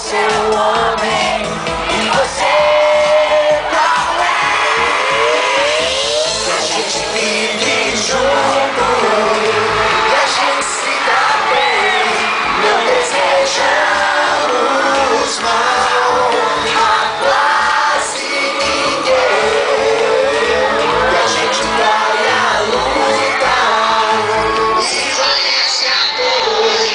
ser um homem. E você qual é? Que a gente vive junto e a gente se dá bem. Não desejamos mal a quase ninguém. Que a gente vai a lutar e vai esse amor.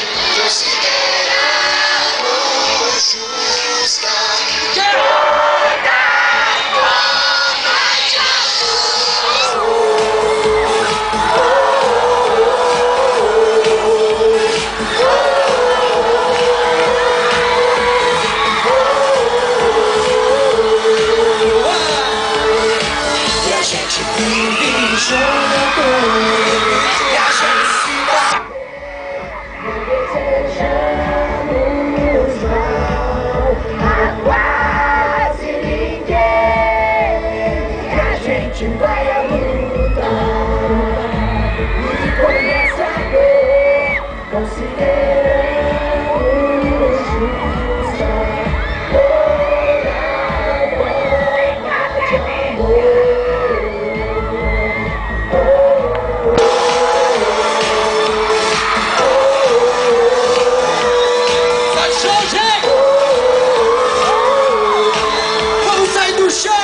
Consideramos justa toda forma de amor. E a gente vive junto e a gente se dá. Quase ninguém, a gente vai a lutar e começa a ver, consideramos justa toda forma de amor. Faz show, gente! Vamos sair do show!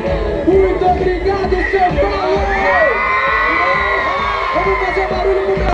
Muito obrigado, São Paulo! Vamos fazer barulho pro meu